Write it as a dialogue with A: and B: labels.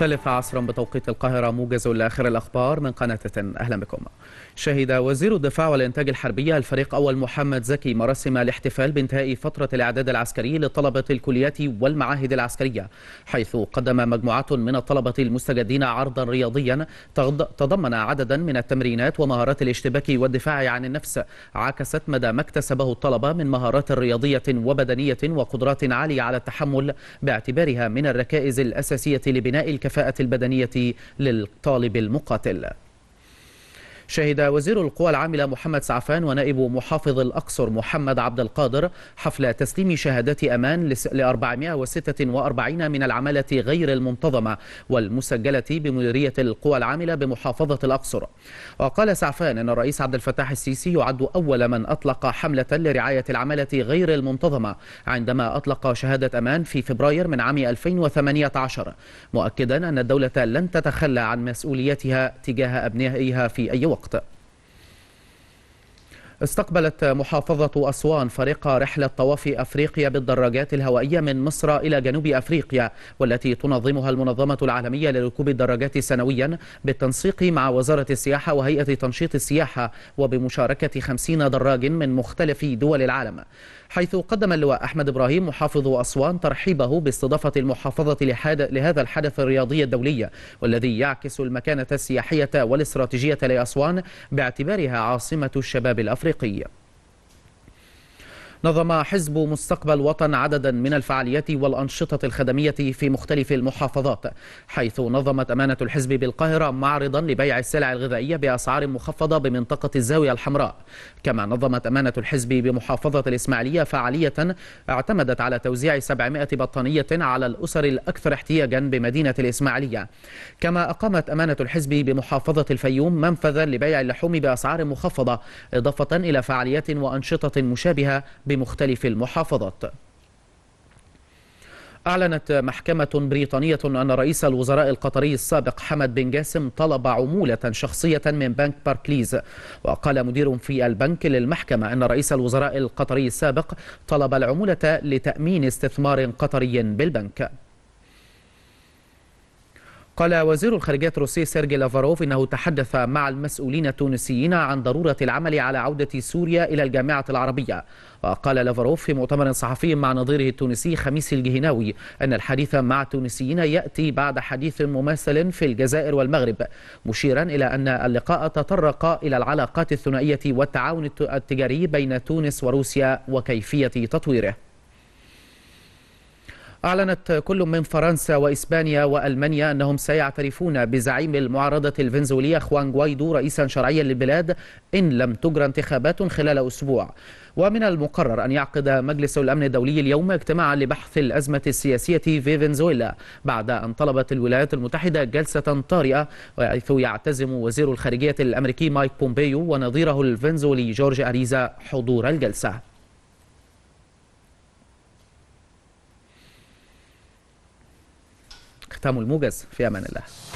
A: الثالثة عصرا بتوقيت القاهرة، موجز لآخر الأخبار من قناة أهلا بكم. شهد وزير الدفاع والإنتاج الحربي الفريق أول محمد زكي مراسم الاحتفال بانتهاء فترة الإعداد العسكري لطلبة الكليات والمعاهد العسكرية، حيث قدم مجموعات من الطلبة المستجدين عرضا رياضيا تضمن عددا من التمرينات ومهارات الاشتباك والدفاع عن النفس، عكست مدى ما اكتسبه الطلبة من مهارات رياضية وبدنية وقدرات عالية على التحمل، باعتبارها من الركائز الأساسية لبناء الكفاءة البدنية للطالب المقاتل. شهد وزير القوى العاملة محمد سعفان ونائب محافظ الأقصر محمد عبد القادر حفل تسليم شهادات أمان ل 446 من العمالة غير المنتظمة والمسجلة بمديرية القوى العاملة بمحافظة الأقصر. وقال سعفان أن الرئيس عبد الفتاح السيسي يعد أول من أطلق حملة لرعاية العمالة غير المنتظمة عندما أطلق شهادة أمان في فبراير من عام 2018، مؤكدا أن الدولة لن تتخلى عن مسؤوليتها تجاه أبنائها في أي وقت. استقبلت محافظة أسوان فريق رحلة طواف أفريقيا بالدراجات الهوائية من مصر إلى جنوب أفريقيا، والتي تنظمها المنظمة العالمية لركوب الدراجات سنويا بالتنسيق مع وزارة السياحة وهيئة تنشيط السياحة، وبمشاركة 50 دراج من مختلف دول العالم. حيث قدم اللواء أحمد إبراهيم محافظ أسوان ترحيبه باستضافة المحافظة لهذا الحدث الرياضي الدولي، والذي يعكس المكانة السياحية والاستراتيجية لأسوان باعتبارها عاصمة الشباب الأفريقي. نظم حزب مستقبل وطن عددا من الفعاليات والأنشطة الخدمية في مختلف المحافظات، حيث نظمت أمانة الحزب بالقاهرة معرضا لبيع السلع الغذائية بأسعار مخفضة بمنطقة الزاوية الحمراء. كما نظمت أمانة الحزب بمحافظة الإسماعيلية فعالية اعتمدت على توزيع 700 بطانية على الأسر الأكثر احتياجا بمدينة الإسماعيلية. كما أقامت أمانة الحزب بمحافظة الفيوم منفذا لبيع اللحوم بأسعار مخفضة، إضافة إلى فعاليات وأنشطة مشابهة بمختلف المحافظات. أعلنت محكمة بريطانية أن رئيس الوزراء القطري السابق حمد بن جاسم طلب عمولة شخصية من بنك باركليز. وقال مدير في البنك للمحكمة أن رئيس الوزراء القطري السابق طلب العمولة لتأمين استثمار قطري بالبنك. قال وزير الخارجية الروسي سيرجي لافاروف إنه تحدث مع المسؤولين التونسيين عن ضرورة العمل على عودة سوريا إلى الجامعة العربية. وقال لافاروف في مؤتمر صحفي مع نظيره التونسي خميس الجهناوي أن الحديث مع التونسيين يأتي بعد حديث مماثل في الجزائر والمغرب، مشيرا إلى أن اللقاء تطرق إلى العلاقات الثنائية والتعاون التجاري بين تونس وروسيا وكيفية تطويره. أعلنت كل من فرنسا وإسبانيا وألمانيا أنهم سيعترفون بزعيم المعارضة الفنزويلية خوان غوايدو رئيسا شرعيا للبلاد إن لم تجرى انتخابات خلال أسبوع. ومن المقرر أن يعقد مجلس الأمن الدولي اليوم اجتماعا لبحث الأزمة السياسية في فنزويلا، بعد أن طلبت الولايات المتحدة جلسة طارئة، وحيث يعتزم وزير الخارجية الأمريكي مايك بومبيو ونظيره الفنزويلي جورج أريزا حضور الجلسة. ختام الموجز، في أمان الله.